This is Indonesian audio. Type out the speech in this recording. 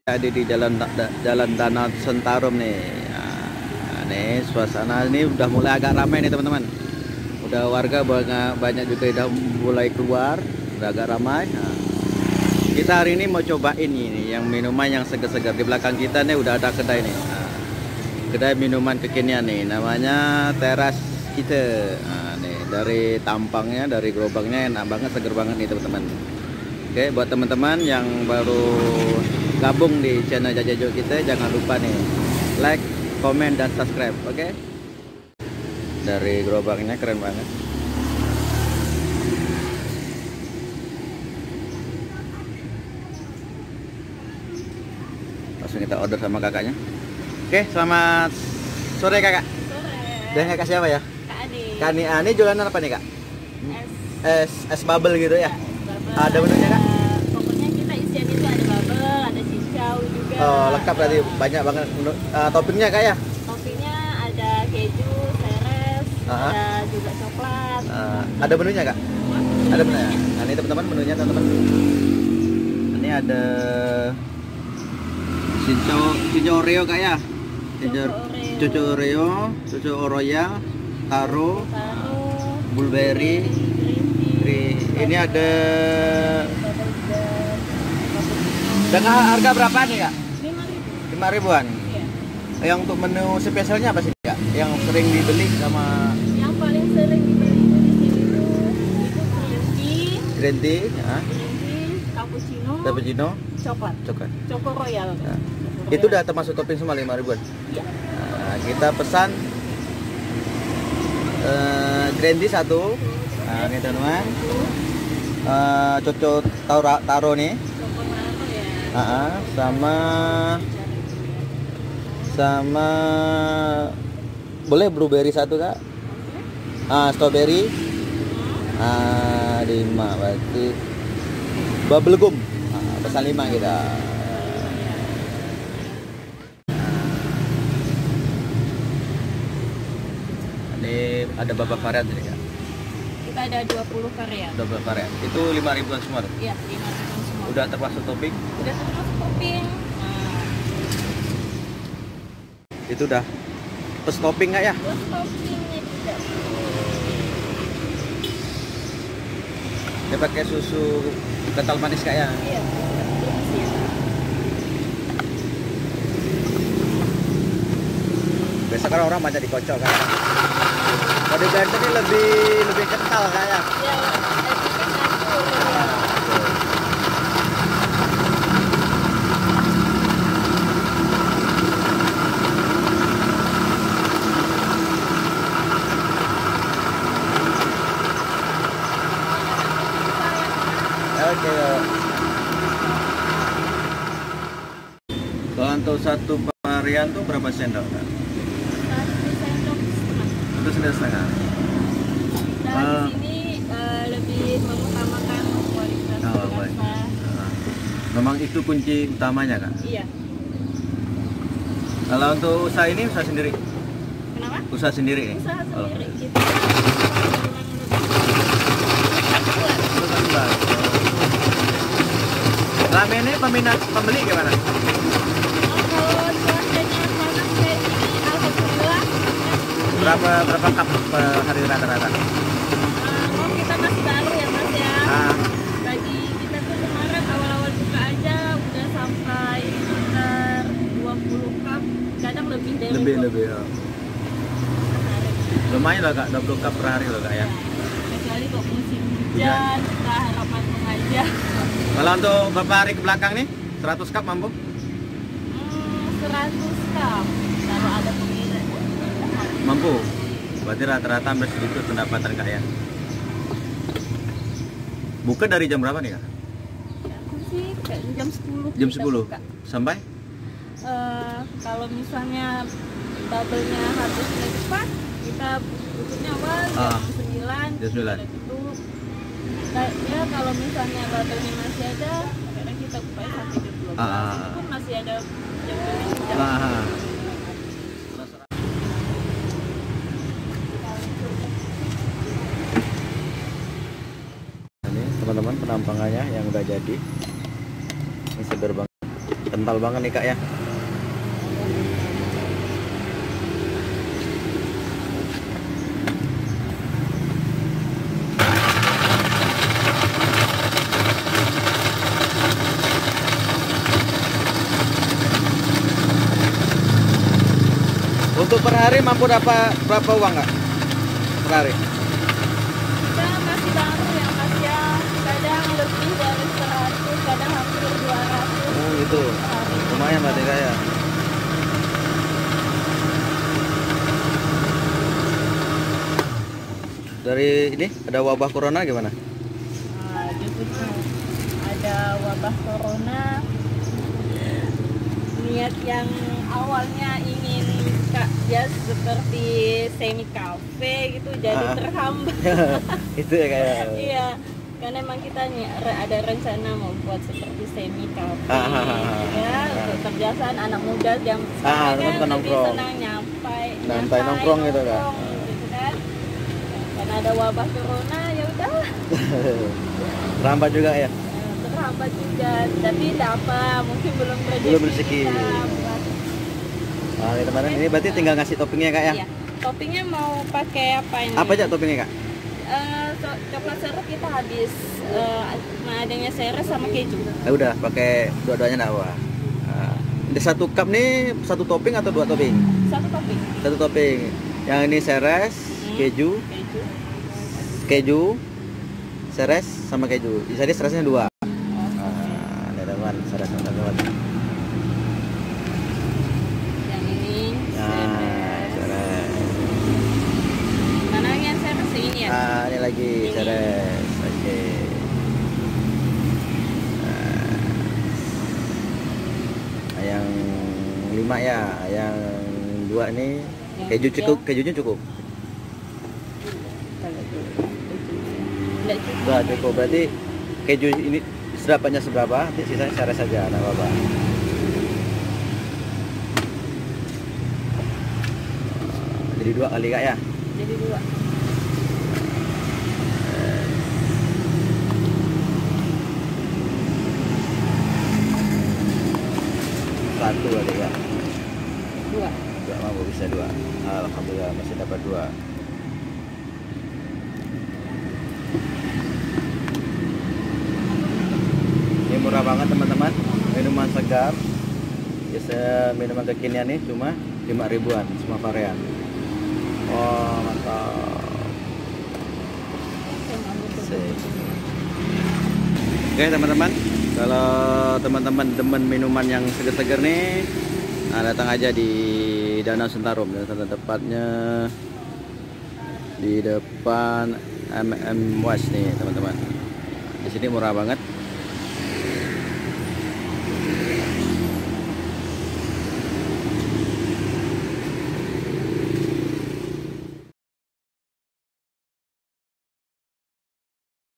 Ada di Jalan Danau Sentarum nih. Nah, nih suasana ini udah mulai agak ramai nih teman-teman. Udah warga banyak juga udah mulai keluar, udah agak ramai. Nah, kita hari ini mau cobain ini yang minuman yang segar-segar. Di belakang kita nih udah ada kedai nih. Nah, kedai minuman kekinian nih, namanya Teras kita. Nah, nih dari tampangnya, dari gerobaknya enak banget, segar banget nih teman-teman. Oke, buat teman-teman yang baru gabung di channel Jajajo kita, jangan lupa nih like, komen, dan subscribe. Oke, dari gerobaknya keren banget. Langsung kita order sama kakaknya. Oke, selamat sore kakak. Sore. Dan kakak siapa ya? Kak Ani. Kak Ani. Ini jualan apa nih kak? Es bubble gitu ya? Bubble. Ada menunya kak? Pokoknya kita isian itu ada bubble, ada cincau juga. Oh, lengkap berarti, banyak banget toppingnya kak ya? Toppingnya ada keju, seres, ada juga coklat. Ada menunya kak? Ada menunya. Nah, ini teman-teman menunya teman-teman. Ini ada cincau Oreo kak ya? Cucu Oreo, cucu Royal, taro, blueberry. Ini ada dengan harga berapa nih kak? 5.000-an. Iya. Yang untuk menu spesialnya apa sih kak? Yang sering dibeli sama Yang paling sering dibeli itu di sini tuh green tea, ya. Cappuccino, coklat, Choco Royal. Nah, itu udah termasuk topping semua 5.000-an. Iya. Nah, kita pesan green tea 1. Nah, ini teman-teman. Cocok taro nih. Choco Royal ya. Sama boleh blueberry 1 kak. Strawberry. 5 berarti bubble gum. Pesan 5 kita. Ini ada beberapa varian nih kak. Kita ada 20 varian. 12 varian. Itu 5.000-an semua tuh. Iya, 5.000 semua. Udah termasuk topping. Udah termasuk topping. Itu udah plus topping nggak ya? Plus toppingnya juga. Dia pakai susu kental manis kak ya? Iya. Biasa kan orang banyak dikocok kan. Kalau di blender ini lebih kental kak ya? Iya. Oke. Kalau untuk satu varian tuh berapa sendok kak? 1 sendok setengah. 1 sendok setengah. Nah, di sini lebih mengutamakan kualitas rasa. Memang itu kunci utamanya kak. Iya. Kalau untuk usaha ini usaha sendiri? Kenapa? Usaha sendiri. Usaha Oh. sendiri. Kita Selama ini pembeli gimana? kalau cuacanya panas kayak gini, alhamdulillah. Berapa cup per hari rata-rata? Oh, kita masih baru ya mas ya. Bagi kita tuh kemarin awal-awal buka aja udah sampai sekitar 20 cup, kadang lebih dari Lebih 20 ya. per hari. Lumayan lah kak, 20 cup per hari loh kak ya. Kecuali kok musim hujan, kita harapan aja. Kalau untuk beberapa hari ke belakang nih, 100 cup mampu? 100 cup kalau ada pengiriman. Mampu? Berarti rata-rata hampir segitu pendapatan kak ya. Buka dari jam berapa nih kak? Aku sih kayak jam 10. Jam kita 10? buka. Sampai? Kalau misalnya bubble-nya habisnya cepat, kita tutupnya awal jam 9. Jam 9. Kita tutup. Ya kalau misalnya bubble-nya masih ada, kadang kita buka sampai jam 12. Itu pun masih ada jam. Ini teman-teman penampangannya yang udah jadi. Ini segar banget. kental banget nih kak ya. Untuk per hari mampu dapat berapa uang kak? Per hari? Kita masih baru ya Mas ya, kadang lebih dari 100, kadang hampir 200 Oh gitu, hari. lumayan berarti kak ya. Dari ini ada wabah corona gimana? Nah, justru ada wabah corona, niat yang awalnya ingin Kak Jas seperti semi cafe gitu jadi terhambat. Itu ya kayak. Iya, karena emang kita ada rencana mau buat seperti semi cafe ya, untuk terbiasa anak muda yang sekarang kan lebih nongkrong. senang Nyantai nongkrong gitu kan. gitu kan. Karena ada wabah corona ya udah Rambat juga ya. terhambat juga, tapi tidak apa, mungkin belum rezeki. Nah, teman-teman, ini berarti tinggal ngasih toppingnya kak ya? Iya. Toppingnya mau pakai apa ini? Apa aja toppingnya kak? Coklat serut kita habis, adanya seres sama keju. Udah pakai dua-duanya enggak apa. Ada satu cup nih, satu topping atau dua topping? Satu topping. Satu topping. Yang ini seres, keju, seres sama keju. Jadi seresnya dua. Ini teman, seres sama teman. Yang ini Seres. mana yang seres ini ya? Ini lagi seres. Oke. Yang 5 ya, yang 2 nih keju cukup, kejunya cukup. Tidak cukup. Udah cukup, berarti keju ini seberapanya seberapa, sisanya seres saja, enggak apa-apa. Jadi 2 kali kak ya? Jadi 2. Satu kali ya? 2. 2 mampu bisa 2. Alhamdulillah masih dapat 2. Ini murah banget teman-teman, minuman segar. Biasa minuman kekinian nih cuma 5 ribuan semua varian. Oh mantap. Oke teman-teman, kalau teman-teman demen minuman yang seger-seger nih, nah datang aja di Danau Sentarum. Dan tepatnya di depan MM West nih teman-teman. Di sini murah banget.